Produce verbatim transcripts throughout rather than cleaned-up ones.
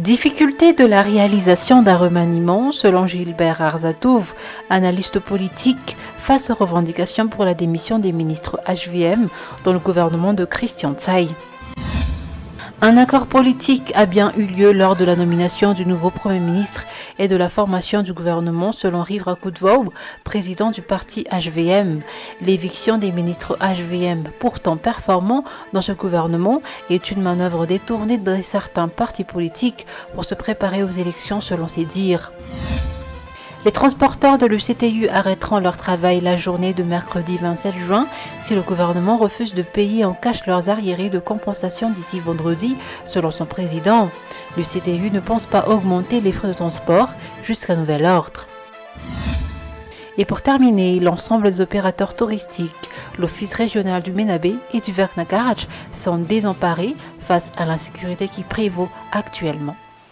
Difficulté de la réalisation d'un remaniement, selon Gilbert Arzatouf, analyste politique, face aux revendications pour la démission des ministres H V M dans le gouvernement de Christian Tsaï. Un accord politique a bien eu lieu lors de la nomination du nouveau Premier ministre et de la formation du gouvernement selon Rivra Koudvou, président du parti H V M. L'éviction des ministres H V M, pourtant performants dans ce gouvernement, est une manœuvre détournée de certains partis politiques pour se préparer aux élections selon ses dires. Les transporteurs de l'U C T U arrêteront leur travail la journée de mercredi vingt-sept juin si le gouvernement refuse de payer en cash leurs arriérés de compensation d'ici vendredi, selon son président. L'U C T U ne pense pas augmenter les frais de transport jusqu'à nouvel ordre. Et pour terminer, l'ensemble des opérateurs touristiques, l'Office régional du Ménabé et du Verknakarach sont désemparés face à l'insécurité qui prévaut actuellement.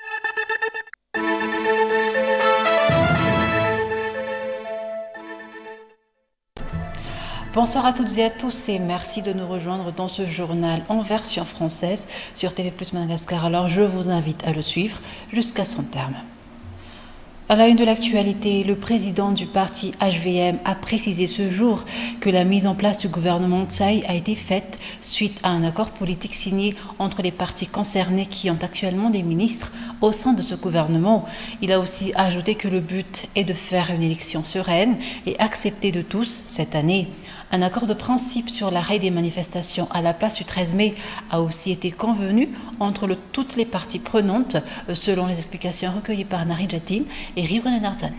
Bonsoir à toutes et à tous et merci de nous rejoindre dans ce journal en version française sur T V plus Madagascar. Alors je vous invite à le suivre jusqu'à son terme. À la une de l'actualité, le président du parti H V M a précisé ce jour que la mise en place du gouvernement Tsaï a été faite suite à un accord politique signé entre les partis concernés qui ont actuellement des ministres au sein de ce gouvernement. Il a aussi ajouté que le but est de faire une élection sereine et acceptée de tous cette année. Un accord de principe sur l'arrêt des manifestations à la place du treize mai a aussi été convenu entre le, toutes les parties prenantes, selon les explications recueillies par Nari Jatin et Rivren Narzan.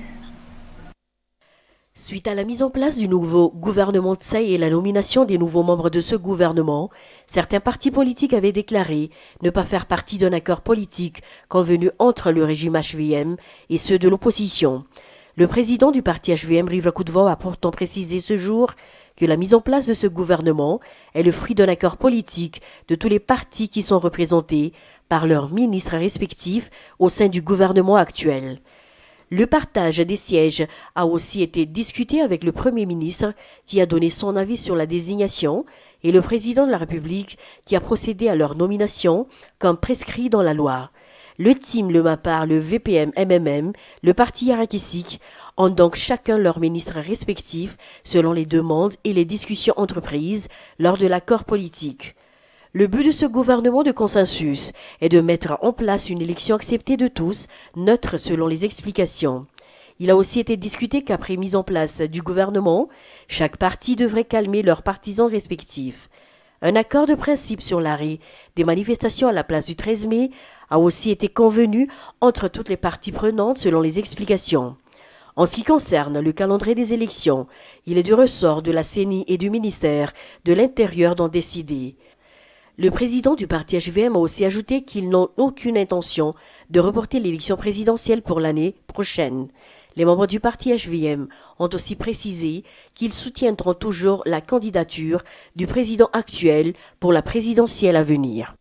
Suite à la mise en place du nouveau gouvernement Tsaï et la nomination des nouveaux membres de ce gouvernement, certains partis politiques avaient déclaré ne pas faire partie d'un accord politique convenu entre le régime H V M et ceux de l'opposition. Le président du parti H V M, Rivra Koudvou, a pourtant précisé ce jour que la mise en place de ce gouvernement est le fruit d'un accord politique de tous les partis qui sont représentés par leurs ministres respectifs au sein du gouvernement actuel. Le partage des sièges a aussi été discuté avec le Premier ministre qui a donné son avis sur la désignation et le président de la République qui a procédé à leur nomination comme prescrit dans la loi. Le Team, le MAPAR, le V P M M M M, le parti Yarakisik ont donc chacun leurs ministres respectifs selon les demandes et les discussions entreprises lors de l'accord politique. Le but de ce gouvernement de consensus est de mettre en place une élection acceptée de tous, neutre selon les explications. Il a aussi été discuté qu'après mise en place du gouvernement, chaque parti devrait calmer leurs partisans respectifs. Un accord de principe sur l'arrêt des manifestations à la place du treize mai a aussi été convenu entre toutes les parties prenantes selon les explications. En ce qui concerne le calendrier des élections, il est du ressort de la C E N I et du ministère de l'Intérieur d'en décider. Le président du parti H V M a aussi ajouté qu'ils n'ont aucune intention de reporter l'élection présidentielle pour l'année prochaine. Les membres du parti H V M ont aussi précisé qu'ils soutiendront toujours la candidature du président actuel pour la présidentielle à venir.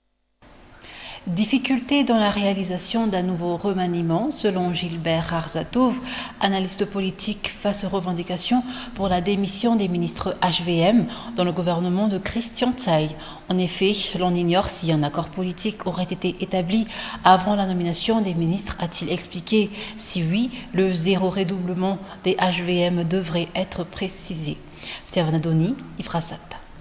Difficulté dans la réalisation d'un nouveau remaniement, selon Gilbert Arzatouf, analyste politique face aux revendications pour la démission des ministres H V M dans le gouvernement de Christian Tsaï. En effet, l'on ignore si un accord politique aurait été établi avant la nomination des ministres, a-t-il expliqué. Si oui, le zéro redoublement des H V M devrait être précisé. Ftiavanadoni, Ifrasat.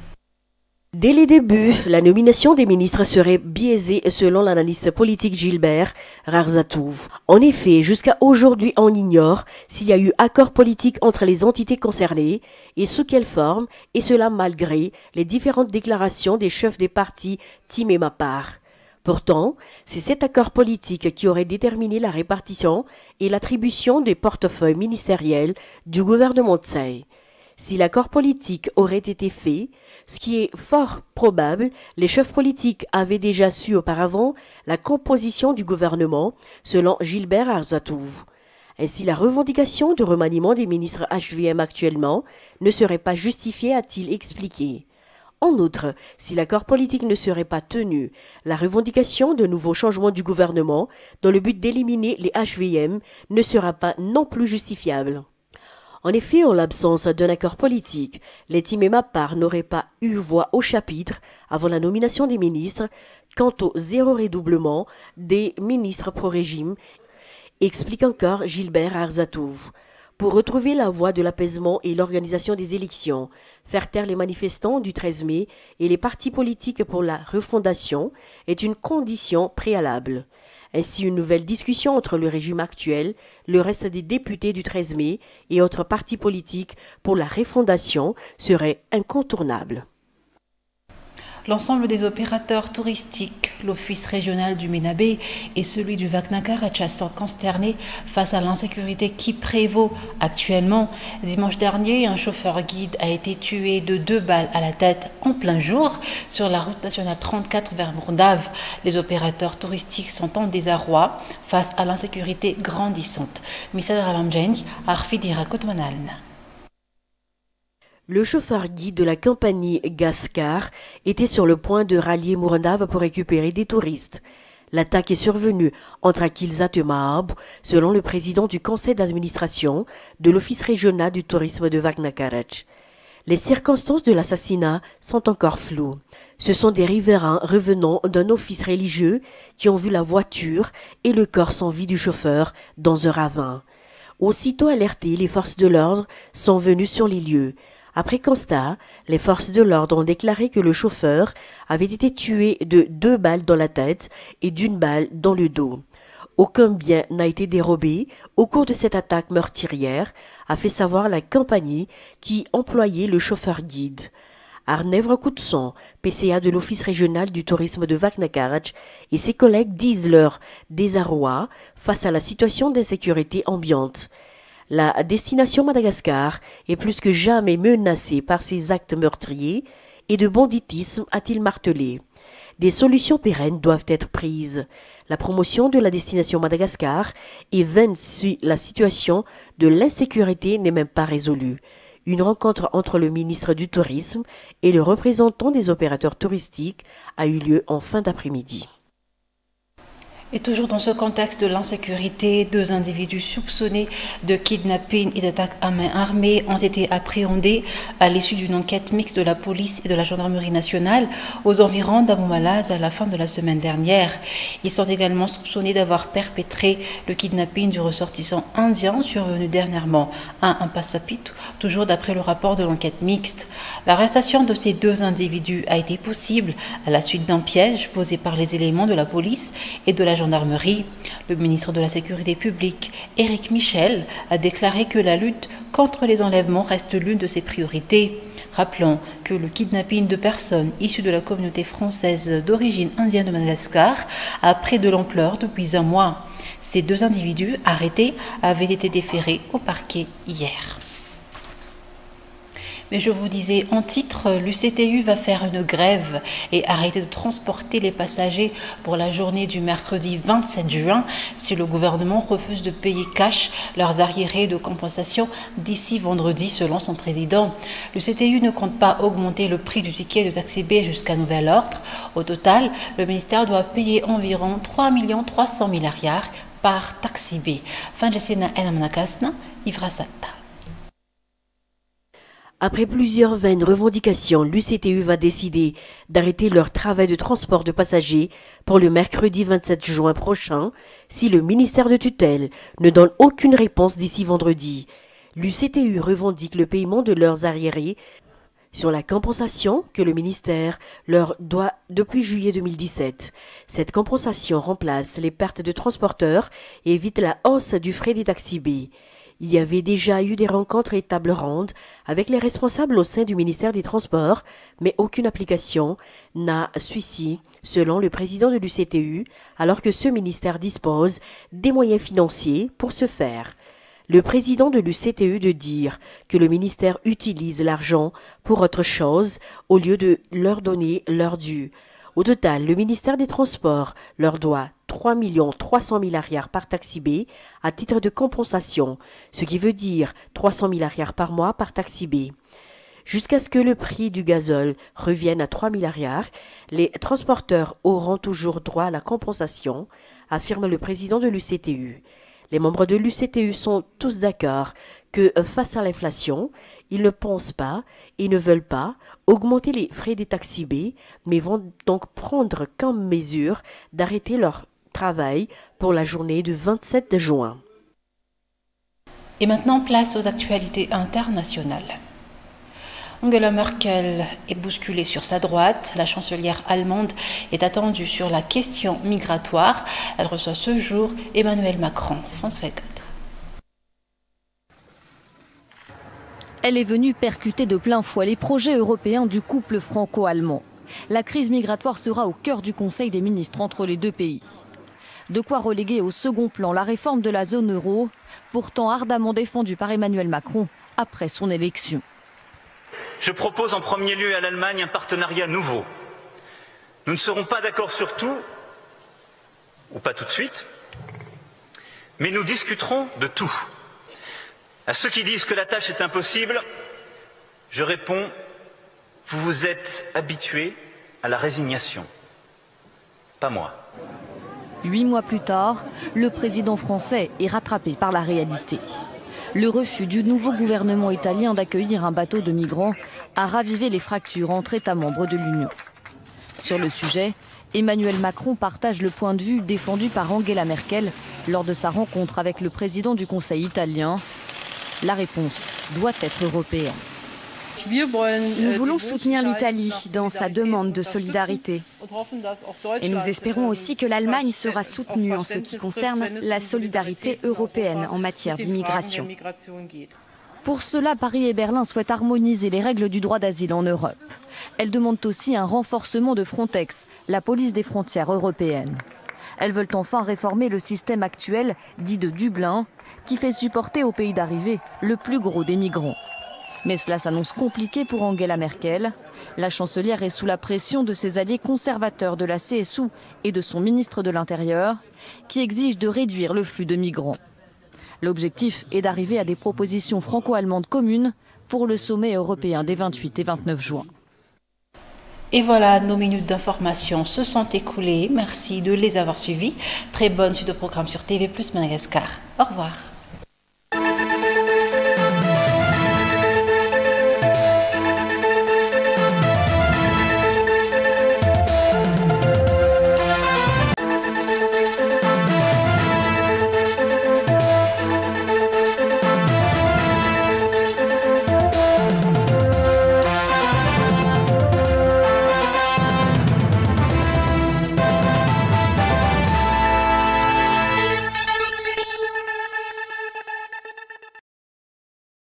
Dès les débuts, la nomination des ministres serait biaisée selon l'analyste politique Gilbert Arzatouf. En effet, jusqu'à aujourd'hui, on ignore s'il y a eu accord politique entre les entités concernées et sous quelle forme, et cela malgré les différentes déclarations des chefs des partis Team et MAPAR. Pourtant, c'est cet accord politique qui aurait déterminé la répartition et l'attribution des portefeuilles ministériels du gouvernement Tsaï. Si l'accord politique aurait été fait, ce qui est fort probable, les chefs politiques avaient déjà su auparavant la composition du gouvernement, selon Gilbert Arzatouf. Ainsi, la revendication de remaniement des ministres H V M actuellement ne serait pas justifiée, a-t-il expliqué. En outre, si l'accord politique ne serait pas tenu, la revendication de nouveaux changements du gouvernement dans le but d'éliminer les H V M ne sera pas non plus justifiable. En effet, en l'absence d'un accord politique, les Team et MAPAR n'auraient pas eu voix au chapitre avant la nomination des ministres, quant au zéro redoublement des ministres pro-régime, explique encore Gilbert Arzatouf. Pour retrouver la voie de l'apaisement et l'organisation des élections, faire taire les manifestants du treize mai et les partis politiques pour la refondation est une condition préalable. Ainsi, une nouvelle discussion entre le régime actuel, le reste des députés du treize mai et autres partis politiques pour la refondation serait incontournable. L'ensemble des opérateurs touristiques, l'Office régional du Ménabé et celui du Vakna-Karachi sont consternés face à l'insécurité qui prévaut actuellement. Dimanche dernier, un chauffeur guide a été tué de deux balles à la tête en plein jour sur la route nationale trente-quatre vers Mourdave. Les opérateurs touristiques sont en désarroi face à l'insécurité grandissante. Misad Ralamjani, Arfi Dirakotmanalna. Le chauffeur guide de la compagnie Gascar était sur le point de rallier Mourandave pour récupérer des touristes. L'attaque est survenue entre Akilzat et Mahab, selon le président du conseil d'administration de l'Office régional du tourisme de Vakna-Karachi. Les circonstances de l'assassinat sont encore floues. Ce sont des riverains revenant d'un office religieux qui ont vu la voiture et le corps sans vie du chauffeur dans un ravin. Aussitôt alertés, les forces de l'ordre sont venues sur les lieux. Après constat, les forces de l'ordre ont déclaré que le chauffeur avait été tué de deux balles dans la tête et d'une balle dans le dos. Aucun bien n'a été dérobé au cours de cette attaque meurtrière, a fait savoir la compagnie qui employait le chauffeur guide. Arnèvre Koutson, P C A de l'Office régional du tourisme de Vakna-Karachi, et ses collègues disent leur désarroi face à la situation d'insécurité ambiante. La destination Madagascar est plus que jamais menacée par ces actes meurtriers et de banditisme, a-t-il martelé. Des solutions pérennes doivent être prises. La promotion de la destination Madagascar est vaine si la situation de l'insécurité n'est même pas résolue. Une rencontre entre le ministre du Tourisme et le représentant des opérateurs touristiques a eu lieu en fin d'après-midi. Et toujours dans ce contexte de l'insécurité, deux individus soupçonnés de kidnapping et d'attaque à main armée ont été appréhendés à l'issue d'une enquête mixte de la police et de la gendarmerie nationale aux environs d'Abou-Malaz à la fin de la semaine dernière. Ils sont également soupçonnés d'avoir perpétré le kidnapping du ressortissant indien survenu dernièrement à Ampasapitou, toujours d'après le rapport de l'enquête mixte. L'arrestation de ces deux individus a été possible à la suite d'un piège posé par les éléments de la police et de la gendarmerie. Le ministre de la Sécurité publique, Éric Michel, a déclaré que la lutte contre les enlèvements reste l'une de ses priorités. Rappelons que le kidnapping de personnes issues de la communauté française d'origine indienne de Madagascar a pris de l'ampleur depuis un mois. Ces deux individus arrêtés avaient été déférés au parquet hier. Mais je vous disais en titre, l'U C T U va faire une grève et arrêter de transporter les passagers pour la journée du mercredi vingt-sept juin si le gouvernement refuse de payer cash leurs arriérés de compensation d'ici vendredi, selon son président. L'U C T U ne compte pas augmenter le prix du ticket de taxi B jusqu'à nouvel ordre. Au total, le ministère doit payer environ trois millions trois cent mille arrières par taxi B. Fin de Sena Enamanakasna, Ivrasata. Après plusieurs vaines revendications, l'U C T U va décider d'arrêter leur travail de transport de passagers pour le mercredi vingt-sept juin prochain si le ministère de tutelle ne donne aucune réponse d'ici vendredi. L'U C T U revendique le paiement de leurs arriérés sur la compensation que le ministère leur doit depuis juillet deux mille dix-sept. Cette compensation remplace les pertes de transporteurs et évite la hausse du frais des taxis B. Il y avait déjà eu des rencontres et tables rondes avec les responsables au sein du ministère des Transports, mais aucune application n'a suivi, selon le président de l'U C T U, alors que ce ministère dispose des moyens financiers pour ce faire. Le président de l'U C T U de dire que le ministère utilise l'argent pour autre chose au lieu de leur donner leur dû. Au total, le ministère des Transports leur doit trois millions trois cent mille arrières par taxi B à titre de compensation, ce qui veut dire trois cent mille arrières par mois par taxi B. Jusqu'à ce que le prix du gazole revienne à trois mille arrières, les transporteurs auront toujours droit à la compensation, affirme le président de l'U C T U. Les membres de l'U C T U sont tous d'accord que face à l'inflation, ils ne pensent pas et ne veulent pas augmenter les frais des taxis B, mais vont donc prendre comme mesure d'arrêter leur travail pour la journée du vingt-sept juin. Et maintenant, place aux actualités internationales. Angela Merkel est bousculée sur sa droite. La chancelière allemande est attendue sur la question migratoire. Elle reçoit ce jour Emmanuel Macron. France vingt-quatre. Elle est venue percuter de plein fouet les projets européens du couple franco-allemand. La crise migratoire sera au cœur du Conseil des ministres entre les deux pays. De quoi reléguer au second plan la réforme de la zone euro, pourtant ardemment défendue par Emmanuel Macron après son élection. Je propose en premier lieu à l'Allemagne un partenariat nouveau. Nous ne serons pas d'accord sur tout, ou pas tout de suite, mais nous discuterons de tout. À ceux qui disent que la tâche est impossible, je réponds, vous vous êtes habitués à la résignation. Pas moi. Huit mois plus tard, le président français est rattrapé par la réalité. Le refus du nouveau gouvernement italien d'accueillir un bateau de migrants a ravivé les fractures entre États membres de l'Union. Sur le sujet, Emmanuel Macron partage le point de vue défendu par Angela Merkel lors de sa rencontre avec le président du Conseil italien. La réponse doit être européenne. Nous voulons soutenir l'Italie dans sa demande de solidarité. Et nous espérons aussi que l'Allemagne sera soutenue en ce qui concerne la solidarité européenne en matière d'immigration. Pour cela, Paris et Berlin souhaitent harmoniser les règles du droit d'asile en Europe. Elles demandent aussi un renforcement de Frontex, la police des frontières européennes. Elles veulent enfin réformer le système actuel, dit de Dublin, qui fait supporter au pays d'arrivée le plus gros des migrants. Mais cela s'annonce compliqué pour Angela Merkel. La chancelière est sous la pression de ses alliés conservateurs de la C S U et de son ministre de l'Intérieur, qui exigent de réduire le flux de migrants. L'objectif est d'arriver à des propositions franco-allemandes communes pour le sommet européen des vingt-huit et vingt-neuf juin. Et voilà, nos minutes d'information se sont écoulées. Merci de les avoir suivis. Très bonne suite de programme sur T V plus Madagascar. Au revoir.